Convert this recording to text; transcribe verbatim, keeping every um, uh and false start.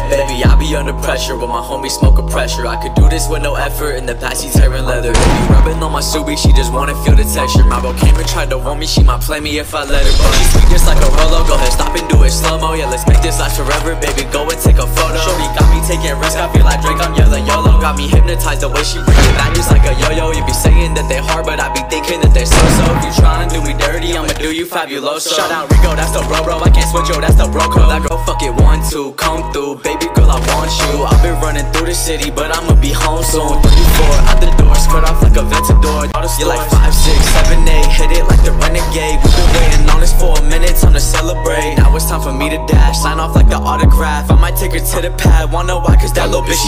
baby, I be under pressure with my homie smoking pressure. I could do this with no effort, in the past he tearing leather. Baby rubbing on my Subi, she just wanna feel the texture. My bro came and tried to warn me, she might play me if I let her. But she sweet just like a Rolo, go ahead stop and do it slow-mo. Yeah, let's make this last forever, baby, go and take a photo. Shorty got me taking risks, I feel like Drake, I'm yelling YOLO. Got me hypnotized the way she bring it back just like a yo-yo. You be saying that they hard, but I be thinking that they so-so. If you tryna do me dirty, I'ma do you fabuloso. Shout out Rico, that's the bro bro, I can't switch, yo, that's the bro code. That girl fuck it, one, two, come through, baby girl, I want you. I've been running through the city, but I'ma be home soon. thirty-four, out the door, skirt off like a Ventador. You're like five, six, seven, eight, hit it like the renegade. We've been waiting on this for a minute, time to celebrate. Now it's time for me to dash, sign off like the autograph. I might take her to the pad, wanna why, cause that little bitch